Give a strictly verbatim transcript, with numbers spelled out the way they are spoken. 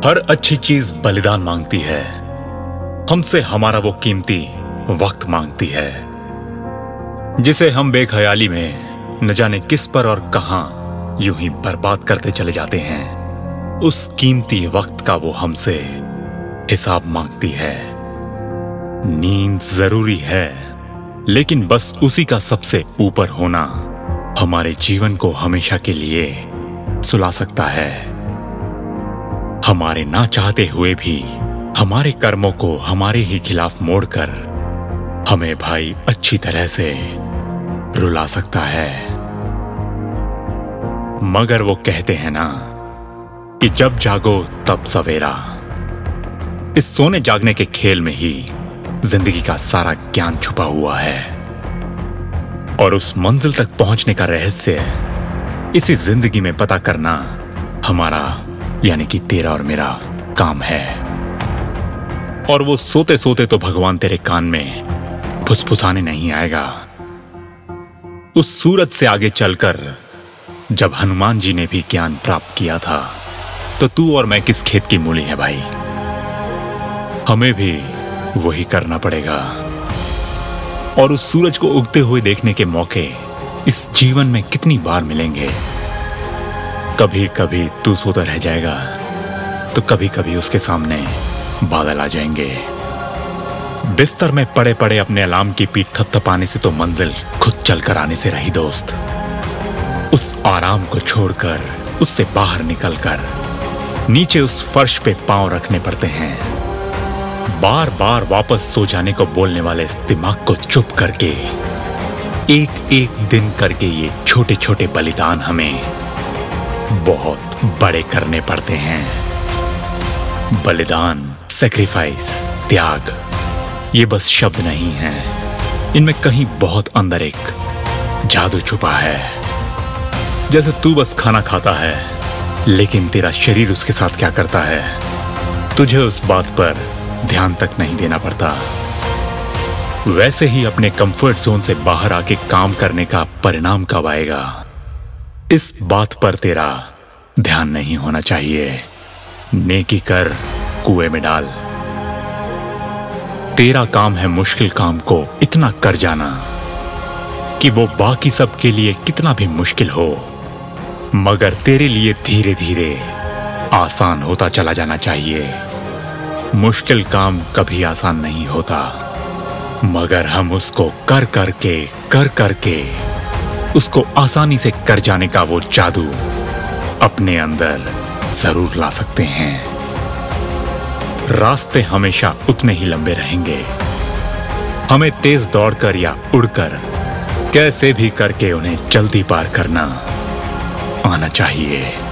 हर अच्छी चीज बलिदान मांगती है। हमसे हमारा वो कीमती वक्त मांगती है, जिसे हम बेख्याली में न जाने किस पर और कहां यूं ही बर्बाद करते चले जाते हैं। उस कीमती वक्त का वो हमसे हिसाब मांगती है। नींद जरूरी है, लेकिन बस उसी का सबसे ऊपर होना हमारे जीवन को हमेशा के लिए सुला सकता है। हमारे ना चाहते हुए भी हमारे कर्मों को हमारे ही खिलाफ मोड़कर हमें भाई अच्छी तरह से रुला सकता है। मगर वो कहते हैं ना कि जब जागो तब सवेरा। इस सोने जागने के खेल में ही जिंदगी का सारा ज्ञान छुपा हुआ है, और उस मंजिल तक पहुंचने का रहस्य इसी जिंदगी में पता करना हमारा यानी कि तेरा और मेरा काम है। और वो सोते सोते तो भगवान तेरे कान में फुसफुसाने नहीं आएगा। उस सूरज से आगे चलकर जब हनुमान जी ने भी ज्ञान प्राप्त किया था, तो तू और मैं किस खेत की मूली है भाई। हमें भी वही करना पड़ेगा। और उस सूरज को उगते हुए देखने के मौके इस जीवन में कितनी बार मिलेंगे। कभी कभी तू सोता रह जाएगा, तो कभी कभी उसके सामने बादल आ जाएंगे। बिस्तर में पड़े पड़े अपने अलार्म की पीठ थपथपाने से तो मंजिल खुद चलकर आने से रही दोस्त। उस आराम को छोड़कर, उससे बाहर निकलकर नीचे उस फर्श पे पांव रखने पड़ते हैं। बार बार वापस सो जाने को बोलने वाले इस दिमाग को चुप करके एक एक दिन करके ये छोटे छोटे बलिदान हमें बहुत बड़े करने पड़ते हैं। बलिदान, सैक्रिफाइस, त्याग, ये बस शब्द नहीं है। इनमें कहीं बहुत अंदर एक जादू छुपा है। जैसे तू बस खाना खाता है, लेकिन तेरा शरीर उसके साथ क्या करता है, तुझे उस बात पर ध्यान तक नहीं देना पड़ता। वैसे ही अपने कंफर्ट जोन से बाहर आके काम करने का परिणाम कब आएगा, इस बात पर तेरा ध्यान नहीं होना चाहिए। नेकी कर, कुएं में डाल। तेरा काम है मुश्किल काम को इतना कर जाना कि वो बाकी सब के लिए कितना भी मुश्किल हो, मगर तेरे लिए धीरे धीरे आसान होता चला जाना चाहिए। मुश्किल काम कभी आसान नहीं होता, मगर हम उसको कर करके कर करके उसको आसानी से कर जाने का वो जादू अपने अंदर जरूर ला सकते हैं। रास्ते हमेशा उतने ही लंबे रहेंगे। हमें तेज दौड़कर या उड़कर कैसे भी करके उन्हें जल्दी पार करना आना चाहिए।